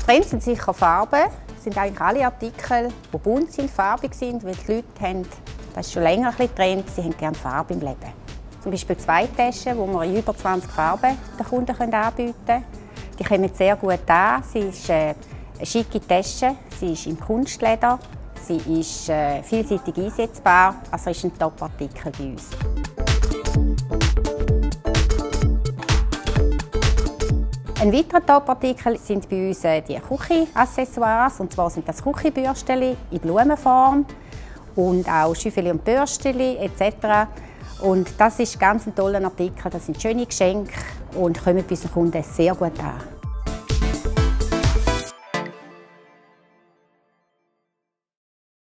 Trend sind sicher Farben. Es sind eigentlich alle Artikel, die bunt sind, farbig sind, weil die Leute haben, das ist schon länger ein Trend, sie haben gerne Farbe im Leben. Zum Beispiel 2 Taschen, die wir in über 20 Farben den Kunden anbieten können. Die kommen sehr gut an. Sie ist eine schicke Tasche, sie ist in Kunstleder, sie ist vielseitig einsetzbar, also ist ein Top-Artikel bei uns. Ein weiterer Top-Artikel sind bei uns die Küchenaccessoires. Und zwar sind das Küchenbürstchen in Blumenform und auch Schüffeli und Bürstchen etc. Und das ist ganz ein toller Artikel. Das sind schöne Geschenke und kommen bei unseren Kunden sehr gut an.